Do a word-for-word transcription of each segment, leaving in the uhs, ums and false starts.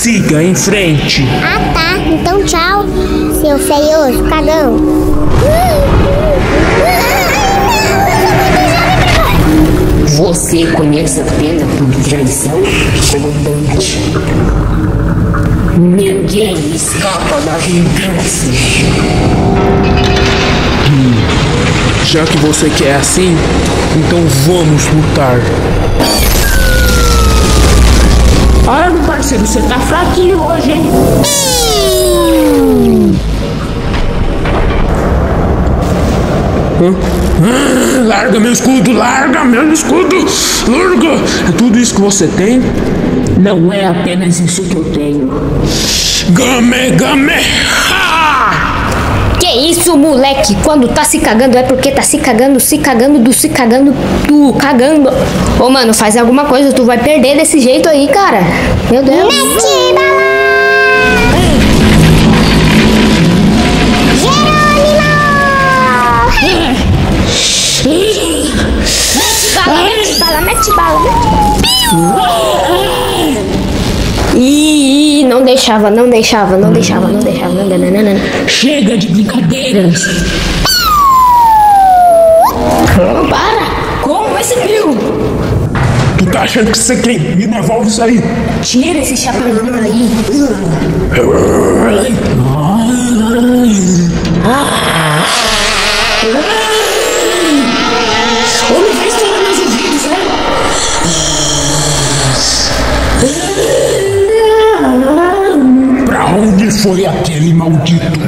Siga em frente. Ah, tá. Então tchau, seu feioso cagão. Você conhece a pena por traição, comandante? Ninguém escapa da vingança. Hum, já que você quer assim, então vamos lutar. Olha, meu parceiro, você tá fraquinho hoje, hein? Hã? Ah, larga meu escudo, larga meu escudo, larga! É tudo isso que você tem? Não é apenas isso que eu tenho. Game, game! Ha! Que isso, moleque? Quando tá se cagando é porque tá se cagando, se cagando, do se cagando, do cagando. Ô, mano, faz alguma coisa, tu vai perder desse jeito aí, cara. Meu Deus. Mete bala! Mete bala, mete bala, mete bala. Ih, não deixava, não deixava, não deixava, não deixava. Não, não, não, não. Chega de brincadeiras. Para! Como vai ser meu? Tu tá achando que você quem? Me devolve isso aí. Tira esse chapéuzinho aí. Homem, vai estourar meus ouvidos, né? Pra onde foi aquele maldito?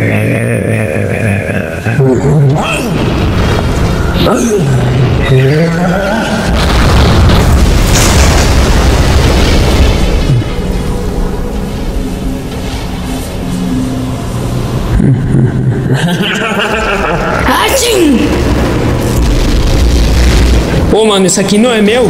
Assim! Ô, mano, isso aqui não é meu.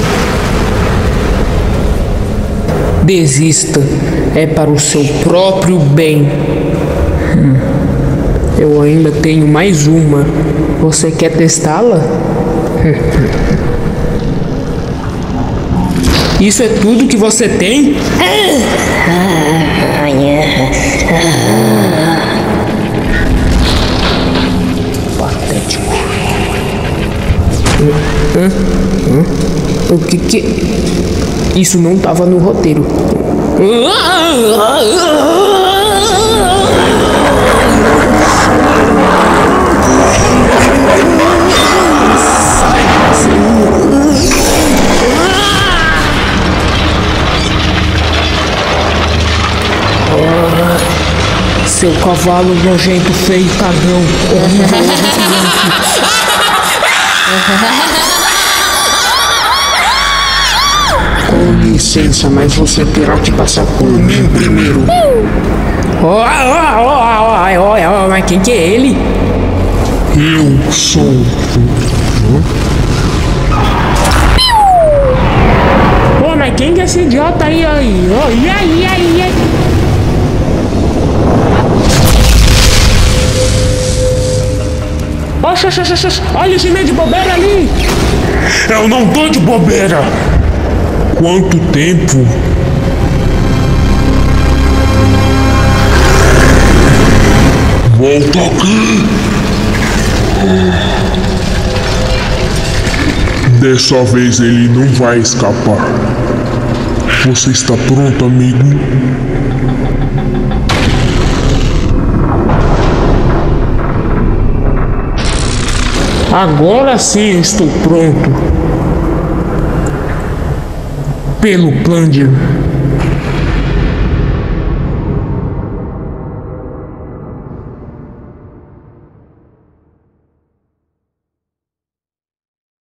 Desista. É para o seu próprio bem. Hum. Eu ainda tenho mais uma. Você quer testá-la? Isso é tudo que você tem? Patético. Hã? Hã? O que que... Isso não tava no roteiro. Seu cavalo nojento, feio, cagão. Com licença, mas você terá que passar por mim primeiro. Mas quem que é ele? Eu sou. Pô, mas quem que é esse idiota aí? aí? Oh, e aí, e aí, e aí? Oxe, oxe, oxe, oxe, olha esse meio de bobeira ali! Eu não tô de bobeira! Quanto tempo? Volta aqui! Dessa vez ele não vai escapar. Você está pronto, amigo? Agora sim estou pronto. Pelo plano de